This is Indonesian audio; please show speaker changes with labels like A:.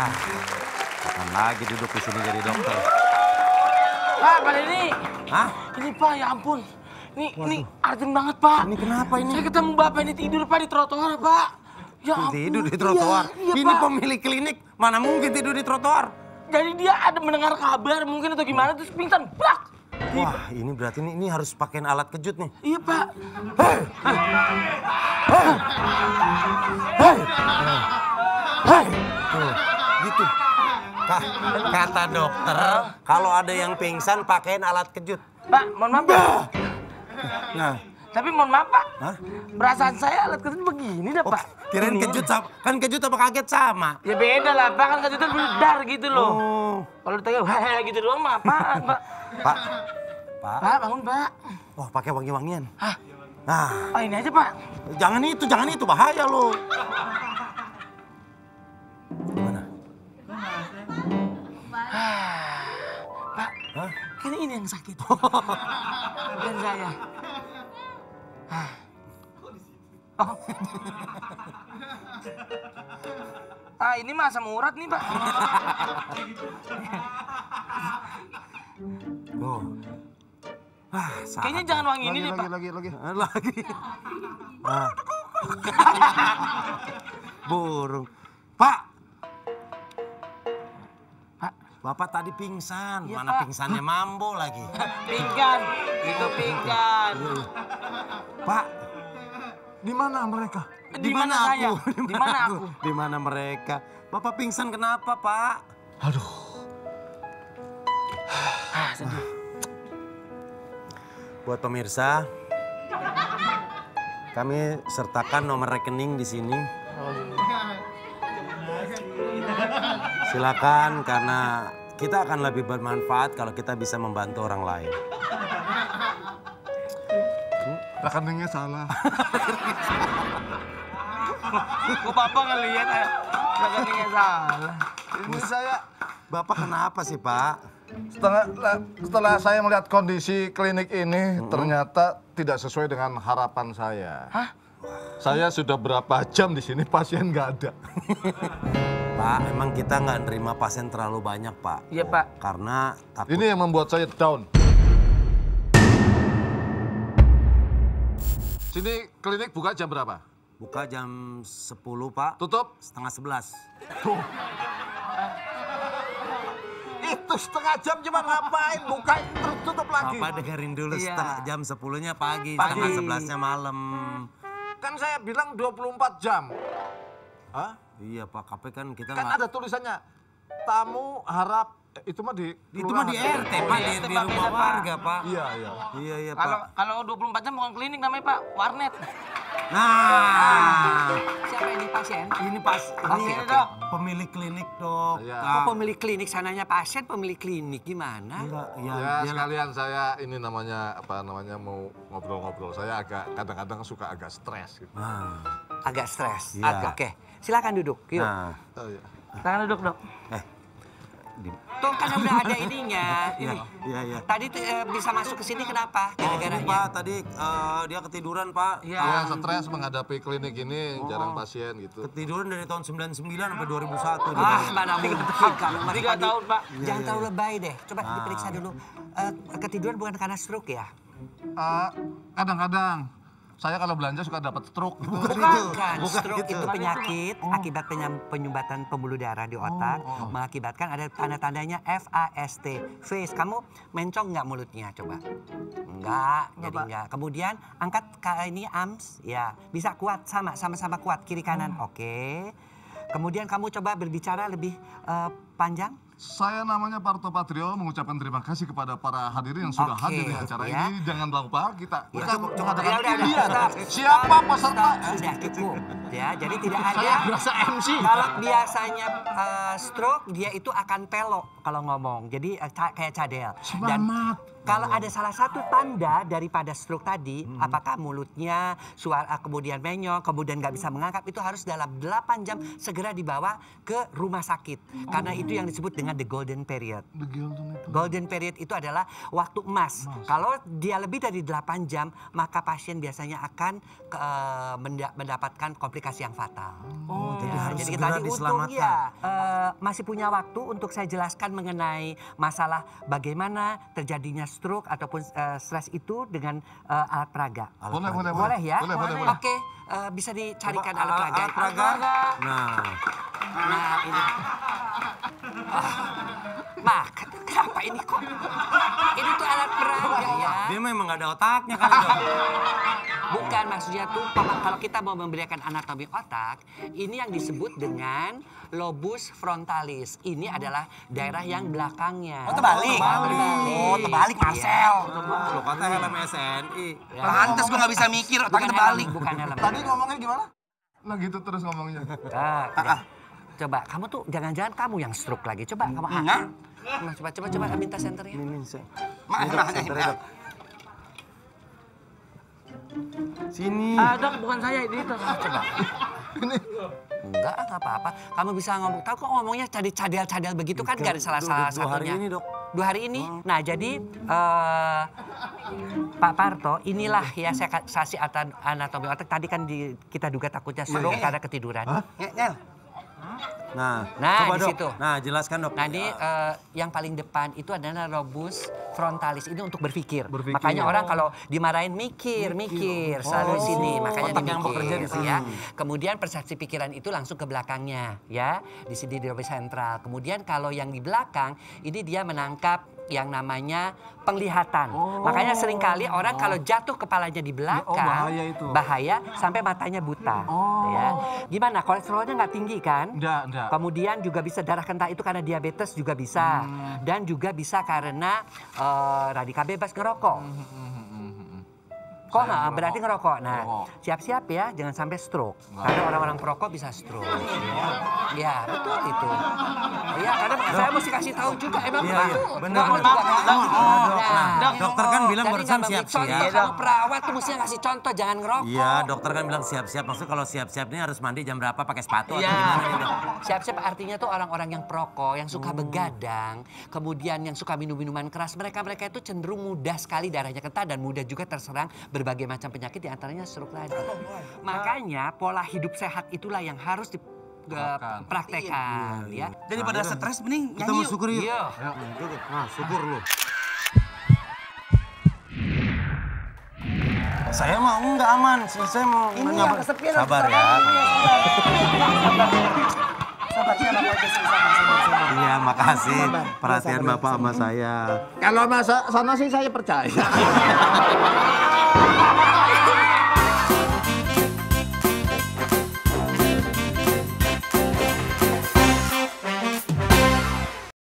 A: Kapan lagi duduk di sini jadi dokter?
B: Pak Denny.
A: Hah?
B: Ini Pak, ya ampun. Ini urgent banget Pak.
A: Ini kenapa ini?
B: Saya ketemu Bapak ini tidur Pak di trotoar Pak. Ya ampun.
A: Tidur di trotoar?
B: Iya,
A: Ini
B: Pak.
A: pemilik klinik, mana mungkin tidur di trotoar?
B: Jadi dia ada mendengar kabar mungkin atau gimana terus pingsan. Brak!
A: Wah, ini berarti ini harus pakein alat kejut nih.
B: Iya Pak.
A: Hei! Tuh, gitu. Kata dokter, kalau ada yang pingsan pakein alat kejut.
B: Pak, mohon maaf Pak.
A: Nah,
B: Tapi mohon maaf Pak.
A: hah?
B: Perasaan saya alat kejut begini dah Pak.
A: Kirain
B: Ini.
A: kejut sama, kan kejut apa kaget sama?
B: Ya beda lah Pak, kan kejutnya bledar gitu loh.
A: Oh,
B: Kalau ditanya hehehe gitu doang mah apaan Pak?
A: Pak. Pak.
B: Pak bangun Pak.
A: Wah, pakai wangi-wangian.
B: Hah?
A: Nah,
B: Oh ini aja Pak.
A: jangan itu bahaya loh. Gimana?
B: Pak,
A: Hah?
B: kan ini yang sakit. Bukan saya. Oh. Ini mah asam urat nih Pak.
A: Oh.
B: Kayaknya jangan wangi ini deh Pak.
A: Lagi. Ah. Burung. Pak.
B: Pak.
A: Bapak tadi pingsan.
B: Iya,
A: Mana
B: Pak.
A: pingsannya mambo lagi.
B: Pinggan, itu pinggan.
A: Pak. Di mana mereka?
B: Di mana saya? Di mana aku?
A: Di mana mereka? Bapak pingsan kenapa, Pak?
B: Sedih.
A: Buat pemirsa, kami sertakan nomor rekening di sini. Silakan karena kita akan lebih bermanfaat kalau kita bisa membantu orang lain.
C: Rekeningnya salah.
B: Kok Papa ngeliat rekeningnya salah?
C: Ini saya
A: Bapak kenapa sih, Pak?
C: setelah saya melihat kondisi klinik ini ternyata tidak sesuai dengan harapan saya.
B: Hah?
C: Saya sudah berapa jam di sini pasien nggak ada.
A: Pak, emang kita nggak nerima pasien terlalu banyak, Pak.
B: Iya Pak.
A: Karena takut.
C: Ini yang membuat saya down. Sini klinik buka jam berapa?
A: Buka jam 10, Pak.
C: Tutup?
A: Setengah 11.
C: Itu setengah jam cuma ngapain? Buka terus tutup lagi.
A: Bapak dengerin dulu,
B: Iya.
A: setengah jam 10-nya pagi,
B: Pagi.
A: setengah 11-nya malam.
C: Kan saya bilang 24 jam. Hah?
A: Iya, Pak. KP kan kita
C: Kan
A: nggak...
C: ada tulisannya. Tamu harap itu mah di
A: Itu mah di
C: kelurahan.
A: RT, Pak. Di
B: Pak,
A: rumah
B: beda, Pak.
A: warga, Pak.
C: Iya, iya.
A: Iya, iya,
B: Kalau
A: Pak.
B: kalau 24 jam bukan klinik namanya Pak, warnet.
A: Nah,
D: Siapa ini pasien?
A: ini pas ini
B: Oke, Dok.
A: pemilik klinik, Dok.
C: Iya.
A: Kak.
D: Oh, pemilik klinik, sananya pasien, pemilik klinik gimana?
A: Enggak,
C: Ya,
A: dia
C: sekalian saya ini namanya apa namanya mau ngobrol-ngobrol. Saya agak kadang-kadang suka agak stres gitu.
A: Nah,
D: Agak stres.
A: Iya.
D: Oke, silakan duduk. Yuk.
A: nah.
C: Oh, iya.
B: Tangan duduk Dok.
D: Tuh kan udah ada ininya.
A: Iya,
D: Ini.
A: iya, iya.
D: Tadi bisa masuk ke sini kenapa?
A: Ini,
D: Gara-garanya.
A: Pak, tadi dia ketiduran, Pak.
B: Iya.
C: Dia stres menghadapi klinik ini jarang pasien gitu.
A: Ketiduran dari tahun 99 sampai 2001. dia.
D: Ah, mana mungkin. Kamu mah
B: 3 tahun Pak.
D: Jangan terlalu lebay deh. Coba diperiksa dulu. Ketiduran bukan karena stroke ya?
C: Kadang-kadang saya kalau belanja suka dapat stroke gitu.
D: Bukan,
A: bukan
D: stroke
A: gitu.
D: itu penyakit akibat penyumbatan pembuluh darah di otak mengakibatkan ada tanda-tandanya FAST, face. Kamu mencong nggak mulutnya? Coba. Enggak, jadi enggak. Kemudian angkat ini arms, ya bisa kuat sama-sama kuat kiri kanan. Oke. Kemudian kamu coba berbicara lebih panjang.
C: Saya namanya Parto Patrio mengucapkan terima kasih kepada para hadirin yang sudah
D: Oke,
C: hadir di acara
D: ya.
C: ini. Jangan lupa kita
A: Coba
C: mengadakan
D: Ya,
C: undian.
D: stop.
C: Siapa peserta?
D: Sudah cukup. Ya, jadi tidak ada.
C: Saya berasa MC.
D: Kalau biasanya stroke, dia itu akan pelok kalau ngomong. Jadi kayak cadel.
C: Selamat.
D: Kalau ada salah satu tanda daripada stroke tadi, apakah mulutnya, suara kemudian menyong, kemudian nggak bisa mengangkat, itu harus dalam 8 jam segera dibawa ke rumah sakit. Karena itu yang disebut dengan the golden period. Golden period itu adalah waktu emas. Kalau dia lebih dari 8 jam, maka pasien biasanya akan mendapatkan komplikasi komplikasi yang fatal.
A: jadi
D: Ya,
A: harus
D: jadi
A: segera
D: tadi
A: diselamatkan.
D: untung ya. Masih punya waktu untuk saya jelaskan mengenai masalah bagaimana terjadinya stroke ataupun stres itu dengan alat peraga.
C: Boleh.
D: Boleh ya?
C: Boleh.
D: Oke, bisa dicarikan alat peraga.
A: Alat peraga. Nah,
D: Nah, ini. Mak, kenapa ini kok? Ini tuh alat peraga ya.
A: dia memang nggak ada otaknya kali dok.
D: Bukan, maksudnya tuh kalau kita mau memberikan anatomi otak, ini yang disebut dengan lobus frontalis. Ini adalah daerah yang belakangnya.
B: Oh, terbalik. Oh, terbalik, Marcel.
A: Lo kata helm SNI.
B: Pantes gue nggak bisa mikir, otaknya terbalik.
D: Bukan helm.
C: Tadi ngomongnya gimana? Nah gitu terus ngomongnya.
D: Coba, kamu tuh jangan-jangan kamu yang stroke lagi. Coba kamu
B: Enggak.
D: Coba minta senternya.
B: Mana?
A: Sini.
B: Dok, bukan saya, ini dok.
D: Coba. Enggak apa-apa. Kamu bisa ngomong. Tahu kok ngomongnya cadel-cadel begitu kan gak ada salah
A: Dua hari
D: satunya.
A: ini dok.
D: 2 hari ini. Nah, jadi Pak Parto, inilah ya saya kasih anatomi otak. Tadi kan kita duga takutnya stroke karena ketiduran.
A: Nah,
D: Nah,
A: coba
D: di
A: dok.
D: situ.
A: Nah, jelaskan dok.
D: Nah, ini yang paling depan itu adalah lobus frontalis. Ini untuk berpikir. Makanya orang kalau dimarahin mikir selalu di sini. Makanya
A: otak
D: dia
A: yang
D: mikir,
A: bekerja di sini.
D: ya. Kemudian persepsi pikiran itu langsung ke belakangnya, ya. Di sini di lobus sentral. Kemudian kalau yang di belakang ini dia menangkap yang namanya penglihatan. Makanya seringkali orang kalau jatuh kepalanya di belakang,
A: bahaya itu.
D: bahaya sampai matanya buta. Ya. Gimana? Kolesterolnya nggak tinggi kan?
C: Enggak.
D: Kemudian juga bisa darah kental itu karena diabetes juga bisa. Dan juga bisa karena radikal bebas ngerokok. Kok berarti ngerokok? Nah, siap-siap ya, jangan sampai stroke. Karena orang-orang perokok bisa stroke. Ya, betul itu. Iya, karena saya mesti kasih tahu juga. Emang betul.
A: benar. Nah, dokter kan bilang barusan siap-siap.
D: Kalau perawat tuh mesti ngasih contoh, jangan ngerokok.
A: Iya, dokter kan bilang siap-siap. Maksudnya kalau siap-siap ini harus mandi jam berapa, pakai sepatu atau gimana nih dok?
D: Siap-siap artinya tuh orang-orang yang perokok, yang suka begadang, kemudian yang suka minum-minuman keras, mereka itu cenderung mudah sekali darahnya kental dan mudah juga terserang berbagai macam penyakit, diantaranya stroke lagi. Makanya pola hidup sehat itulah yang harus dipraktekkan, ya.
B: Daripada stres, mending
A: Kita
B: nyanyi
A: mau
B: yuk.
A: syukur yuk.
D: Iya.
A: Nah, syukur lu. Saya mau enggak aman. Saya mau nyabar. Sabar ya. Iya, makasih perhatian Bapak sama saya.
C: Kalau masa sana sih saya percaya.